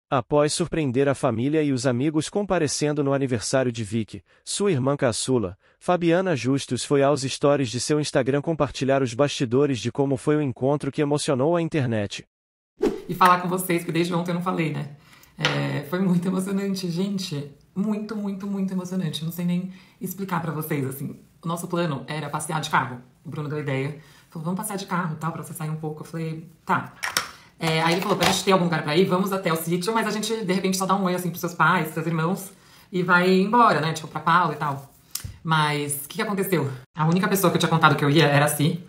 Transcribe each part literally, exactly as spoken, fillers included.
Após surpreender a família e os amigos comparecendo no aniversário de Vicky, sua irmã caçula, Fabiana Justus foi aos stories de seu Instagram compartilhar os bastidores de como foi o encontro que emocionou a internet. E falar com vocês, que desde ontem eu não falei, né? É, foi muito emocionante, gente. Muito, muito, muito emocionante. Não sei nem explicar pra vocês, assim. O nosso plano era passear de carro. O Bruno deu a ideia. Falou, vamos passear de carro, tal, pra você sair um pouco. Eu falei, tá. É, aí ele falou, pra gente ter algum lugar pra ir, vamos até o sítio, mas a gente, de repente, só dá um oi, assim, pros seus pais, pros seus irmãos, e vai embora, né? Tipo, pra Paula e tal. Mas, o que que aconteceu? A única pessoa que eu tinha contado que eu ia era a Si.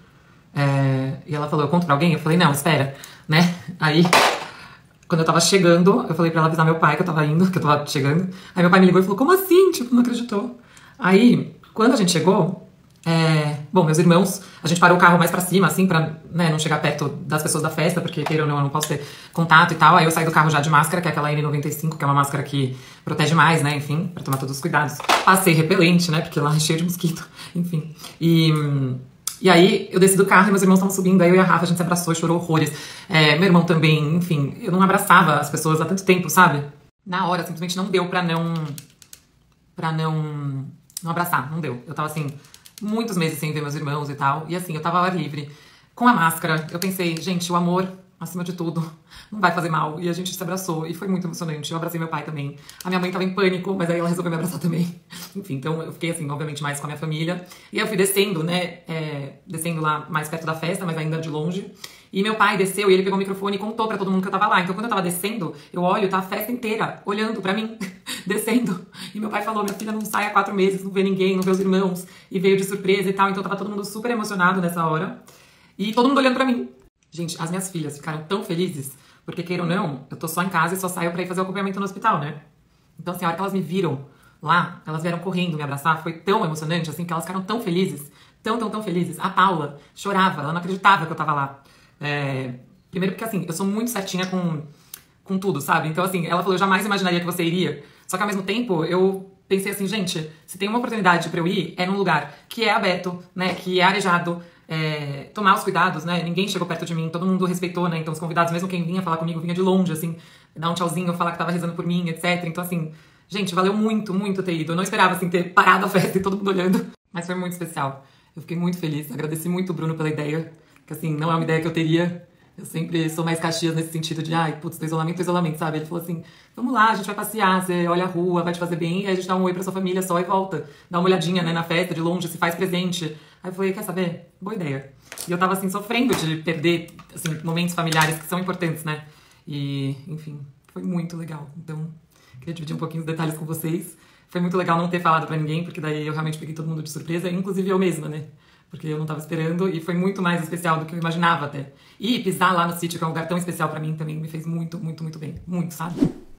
É, e ela falou, eu conto pra alguém? Eu falei, não, espera, né? Aí, quando eu tava chegando, eu falei pra ela avisar meu pai que eu tava indo, que eu tava chegando. Aí meu pai me ligou e falou, como assim? Tipo, não acreditou. Aí, quando a gente chegou, é, bom, meus irmãos, a gente parou o carro mais pra cima, assim, pra, né, não chegar perto das pessoas da festa, porque, queira ou não, eu não posso ter contato e tal. Aí eu saí do carro já de máscara, que é aquela N noventa e cinco, que é uma máscara que protege mais, né, enfim, pra tomar todos os cuidados. Passei repelente, né, porque lá é cheio de mosquito, enfim. E... E aí, eu desci do carro e meus irmãos estavam subindo, aí eu e a Rafa, a gente se abraçou e chorou horrores. É, meu irmão também, enfim, eu não abraçava as pessoas há tanto tempo, sabe? Na hora, simplesmente não deu pra não... pra não... não abraçar, não deu. Eu tava, assim, muitos meses sem ver meus irmãos e tal, e assim, eu tava ao ar livre, com a máscara. Eu pensei, gente, o amor, acima de tudo, não vai fazer mal. E a gente se abraçou, e foi muito emocionante. Eu abracei meu pai também. A minha mãe tava em pânico, mas aí ela resolveu me abraçar também. Enfim, então eu fiquei, assim, obviamente, mais com a minha família. E aí eu fui descendo, né, é, descendo lá mais perto da festa, mas ainda de longe. E meu pai desceu e ele pegou o microfone e contou pra todo mundo que eu tava lá. Então quando eu tava descendo, eu olho, tá a festa inteira olhando pra mim, descendo. E meu pai falou, minha filha não sai há quatro meses, não vê ninguém, não vê os irmãos. E veio de surpresa e tal. Então tava todo mundo super emocionado nessa hora. E todo mundo olhando pra mim. Gente, as minhas filhas ficaram tão felizes, porque queira ou não, eu tô só em casa e só saio pra ir fazer o acompanhamento no hospital, né? Então assim, a hora que elas me viram lá, elas vieram correndo me abraçar, foi tão emocionante, assim, que elas ficaram tão felizes, tão, tão, tão felizes. A Paula chorava, ela não acreditava que eu tava lá. É... Primeiro porque, assim, eu sou muito certinha com, com tudo, sabe? Então, assim, ela falou, eu jamais imaginaria que você iria. Só que, ao mesmo tempo, eu pensei assim, gente, se tem uma oportunidade pra eu ir, é num lugar que é aberto, né, que é arejado, é... tomar os cuidados, né? Ninguém chegou perto de mim, todo mundo respeitou, né? Então, os convidados, mesmo quem vinha falar comigo, vinha de longe, assim, dar um tchauzinho, falar que tava rezando por mim, etcétera. Então, assim... Gente, valeu muito, muito ter ido. Eu não esperava, assim, ter parado a festa e todo mundo olhando. Mas foi muito especial. Eu fiquei muito feliz. Agradeci muito o Bruno pela ideia. Que, assim, não é uma ideia que eu teria. Eu sempre sou mais Caxias nesse sentido de, ai, putz, do isolamento, do isolamento, sabe? Ele falou assim, vamos lá, a gente vai passear, você olha a rua, vai te fazer bem, e aí a gente dá um oi pra sua família só e volta. Dá uma olhadinha, né, na festa, de longe, se faz presente. Aí eu falei, quer saber? Boa ideia. E eu tava, assim, sofrendo de perder, assim, momentos familiares que são importantes, né? E, enfim, foi muito legal. Então... queria dividir um pouquinho os detalhes com vocês. Foi muito legal não ter falado pra ninguém, porque daí eu realmente peguei todo mundo de surpresa, inclusive eu mesma, né? Porque eu não tava esperando e foi muito mais especial do que eu imaginava até. E pisar lá no sítio, que é um lugar tão especial pra mim, também me fez muito, muito, muito bem. Muito, sabe?